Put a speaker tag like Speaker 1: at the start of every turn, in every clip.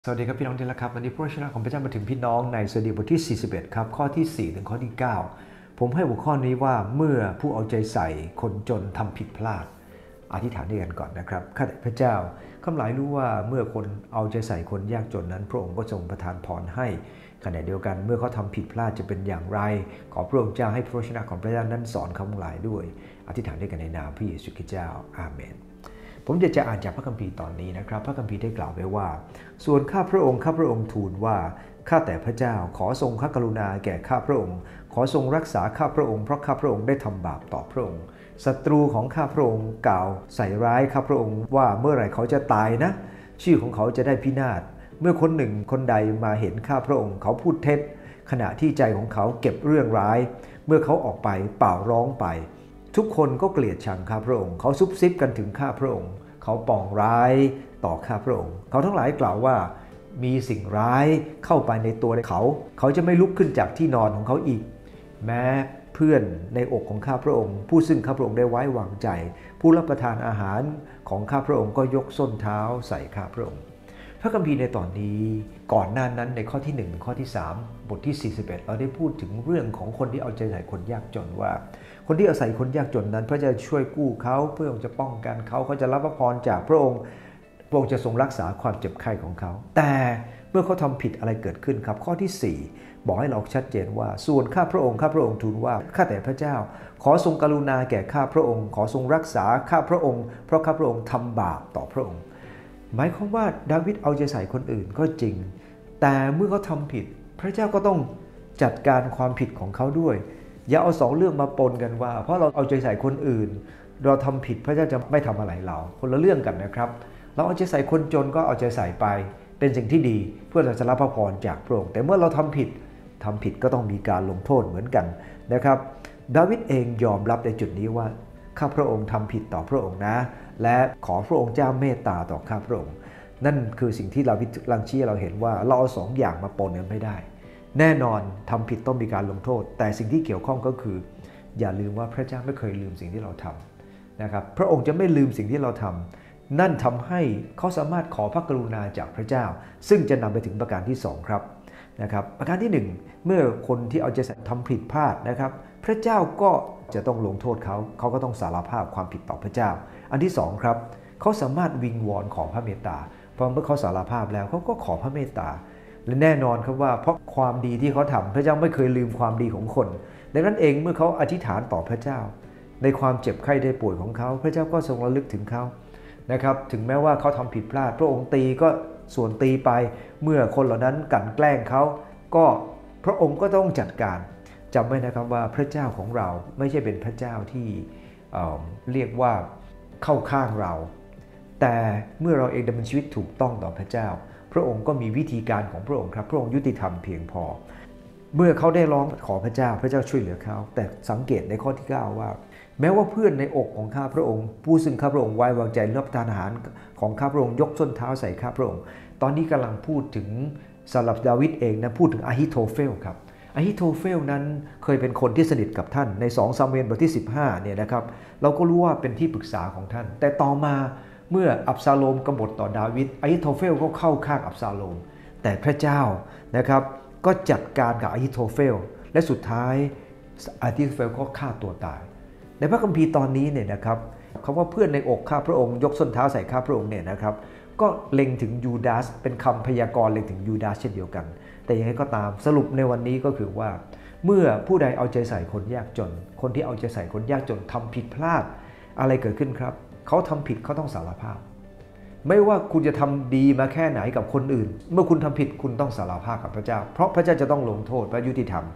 Speaker 1: สวัสดีครับพี่น้องที่รักครับวันนี้พระวจนะของพระเจ้ามาถึงพี่น้องในสดุดีบทที่41ครับข้อที่4ถึงข้อที่9ผมให้หัวข้อนี้ว่าเมื่อผู้เอาใจใส่คนจนทำผิดพลาดอธิษฐานด้วยกันก่อนนะครับข้าแต่พระเจ้าข้าพเจ้ารู้ว่าเมื่อคนเอาใจใส่คนยากจนนั้นพระองค์ก็ทรงประทานพรให้ขณะเดียวกันเมื่อเขาทำผิดพลาดจะเป็นอย่างไรขอพระองค์เจ้าให้พระวจนะของพระเจ้านั้นสอนข้าพเจ้าด้วยอธิษฐานด้วยกันในนามพระเยซูคริสต์เจ้าอาเมนผมจะอ่านจากพระคัมภีร์ตอนนี้นะครับพระคัมภีร์ได้กล่าวไว้ว่าส่วนข้าพระองค์ทูลว่าข้าแต่พระเจ้าขอทรงพระกรุณาแก่ข้าพระองค์ขอทรงรักษาข้าพระองค์เพราะข้าพระองค์ได้ทำบาปต่อพระองค์ศัตรูของข้าพระองค์กล่าวใส่ร้ายข้าพระองค์ว่าเมื่อไหร่เขาจะตายนะชื่อของเขาจะได้พินาศเมื่อคนหนึ่งคนใดมาเห็นข้าพระองค์เขาพูดเท็จขณะที่ใจของเขาเก็บเรื่องร้ายเมื่อเขาออกไปเป่าร้องไปทุกคนก็เกลียดชังข้าพระองค์เขาซุบซิบกันถึงข้าพระองค์เขาปองร้ายต่อข้าพระองค์เขาทั้งหลายกล่าวว่ามีสิ่งร้ายเข้าไปในตัวเขาจะไม่ลุกขึ้นจากที่นอนของเขาอีกแม้เพื่อนในอกของข้าพระองค์ผู้ซึ่งข้าพระองค์ได้ไว้วางใจผู้รับประทานอาหารของข้าพระองค์ก็ยกส้นเท้าใส่ข้าพระองค์พระคัมภีร์ในตอนนี้ก่อนหน้านั้นในข้อที่1ถึงข้อที่3บทที่41เราได้พูดถึงเรื่องของคนที่เอาใจใส่คนยากจนว่าคนที่อาศัยคนยากจนนั้นพระเจ้าช่วยกู้เขาเพื่อจะป้องกันเขาจะรับพระพรจากพระองค์จะทรงรักษาความเจ็บไข้ของเขาแต่เมื่อเขาทำผิดอะไรเกิดขึ้นครับข้อที่4บอกให้เราชัดเจนว่าส่วนข้าพระองค์ทูลว่าข้าแต่พระเจ้าขอทรงกรุณาแก่ข้าพระองค์ขอทรงรักษาข้าพระองค์เพราะข้าพระองค์ทำบาปต่อพระองค์หมายความว่าดาวิดเอาใจใส่คนอื่นก็จริงแต่เมื่อเขาทำผิดพระเจ้าก็ต้องจัดการความผิดของเขาด้วยอย่าเอา2เรื่องมาปนกันว่าเพราะเราเอาใจใส่คนอื่นเราทำผิดพระเจ้าจะไม่ทำอะไรเราคนละเรื่องกันนะครับเราเอาใจใส่คนจนก็เอาใจใส่ไปเป็นสิ่งที่ดีเพื่อเราจะรับพระพรจากพระองค์แต่เมื่อเราทำผิดก็ต้องมีการลงโทษเหมือนกันนะครับดาวิดเองยอมรับในจุดนี้ว่าข้าพระองค์ทำผิดต่อพระองค์นะและขอพระองค์เจ้าเมตตาต่อข้าพระองค์นั่นคือสิ่งที่ดาวิดลังชี้เราเห็นว่าเราเอา2อย่างมาปนกันไม่ได้แน่นอนทำผิดต้องมีการลงโทษแต่สิ่งที่เกี่ยวข้องก็คืออย่าลืมว่าพระเจ้าไม่เคยลืมสิ่งที่เราทำนะครับพระองค์จะไม่ลืมสิ่งที่เราทำนั่นทำให้เขาสามารถขอพระกรุณาจากพระเจ้าซึ่งจะนำไปถึงประการที่2ครับนะครับประการที่1เมื่อคนที่เอาใจใส่ทำผิดพลาดนะครับพระเจ้าก็จะต้องลงโทษเขาก็ต้องสารภาพความผิดต่อพระเจ้าอันที่2ครับเขาสามารถวิงวอนขอพระเมตตาเพราะเมื่อเขาสารภาพแล้วเขาก็ขอพระเมตตาและแน่นอนครับว่าเพราะความดีที่เขาทำพระเจ้าไม่เคยลืมความดีของคนดังนั้นเองเมื่อเขาอธิษฐานต่อพระเจ้าในความเจ็บไข้ได้ป่วยของเขาพระเจ้าก็ทรงระลึกถึงเขานะครับถึงแม้ว่าเขาทำผิดพลาดพระองค์ตีก็ส่วนตีไปเมื่อคนเหล่านั้นกลั่นแกล้งเขาก็พระองค์ก็ต้องจัดการจำไว้นะครับว่าพระเจ้าของเราไม่ใช่เป็นพระเจ้าที่เรียกว่าเข้าข้างเราแต่เมื่อเราเองดำเนินชีวิตถูกต้องต่อพระเจ้าพระองค์ก็มีวิธีการของพระองค์ครับพระองค์ยุติธรรมเพียงพอเมื่อเขาได้ร้องขอพระเจ้าช่วยเหลือเขาแต่สังเกตในข้อที่9ว่าแม้ว่าเพื่อนในอกของข้าพระองค์ผู้ซึ่งข้าพระองค์ไว้วางใจรับประทานอาหารของข้าพระองค์ยกส้นเท้าใส่ข้าพระองค์ตอนนี้กำลังพูดถึงสำหรับดาวิดเองนะพูดถึงอาฮิโทเฟลครับอาฮิโทเฟลนั้นเคยเป็นคนที่สนิทกับท่านใน2ซามูเอลบทที่15เนี่ยนะครับเราก็รู้ว่าเป็นที่ปรึกษาของท่านแต่ต่อมาเมื่ออับซาโลมกบฏต่อดาวิดอาฮิโทเฟลก็เข้าข้างอับซาโลมแต่พระเจ้านะครับก็จัดการกับอาฮิโทเฟลและสุดท้ายอาฮิโทเฟลก็ฆ่าตัวตายในพระคัมภีร์ตอนนี้เนี่ยนะครับคำว่าเพื่อนในอกข้าพระองค์ยกส้นเท้าใส่ข้าพระองค์เนี่ยนะครับก็เล็งถึงยูดาสเป็นคำพยากรณ์เล็งถึงยูดาสเช่นเดียวกันแต่ยังไงก็ตามสรุปในวันนี้ก็คือว่าเมื่อผู้ใดเอาใจใส่คนยากจนคนที่เอาใจใส่คนยากจนทำผิดพลาดอะไรเกิดขึ้นครับเขาทำผิดเขาต้องสารภาพไม่ว่าคุณจะทำดีมาแค่ไหนกับคนอื่นเมื่อคุณทำผิดคุณต้องสารภาพกับพระเจ้าเพราะพระเจ้าจะต้องลงโทษพระยุติธรรม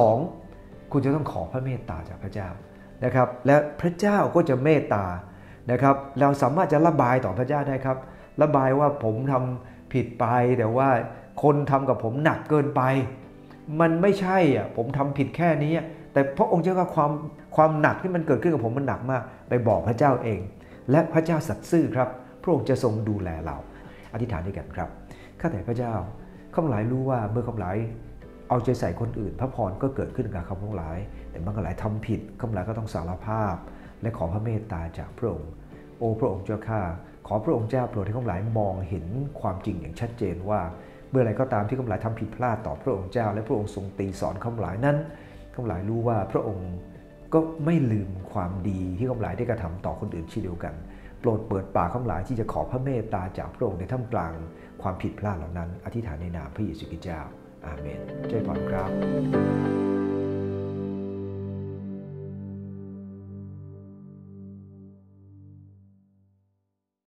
Speaker 1: 2คุณจะต้องขอพระเมตตาจากพระเจ้านะครับและพระเจ้าก็จะเมตตานะครับเราสามารถจะระบายต่อพระเจ้าได้ครับระบายว่าผมทำผิดไปแต่ว่าคนทำกับผมหนักเกินไปมันไม่ใช่อ่ะผมทำผิดแค่นี้แต่พระองค์เจ้าก็ความหนักที่มันเกิดขึ้นกับผมมันหนักมากไปบอกพระเจ้าเองและพระเจ้าสัตย์ซื่อครับพระองค์จะทรงดูแลเราอธิษฐานด้วยกันครับข้าแต่พระเจ้าข้าพเจ้ารู้ว่าเมื่อข้าพเจ้าเอาใจใส่คนอื่นพระพรก็เกิดขึ้นกับข้าพเจ้าแต่บางคนทำผิดข้าพเจ้าก็ต้องสารภาพและขอพระเมตตาจากพระองค์โอ้พระองค์เจ้าข้าขอพระองค์เจ้าโปรดให้ข้าพหลายมองเห็นความจริงอย่างชัดเจนว่าเมื่อไรก็ตามที่ข้าพหลายทำผิดพลาดต่อพระองค์เจ้าและพระองค์ทรงตีสอนข้าพหลายนั้นข้าพหลายรู้ว่าพระองค์ก็ไม่ลืมความดีที่ข้าพหลายได้กระทำต่อคนอื่นเช่นเดียวกันโปรดเปิดปากข้าพหลายที่จะขอพระเมตตาจากพระองค์ในท่ามกลางความผิดพลาดเหล่านั้นอธิษฐานในนามพระเยซูคริสต์เจ้าอาเมนเจ้าพรครับ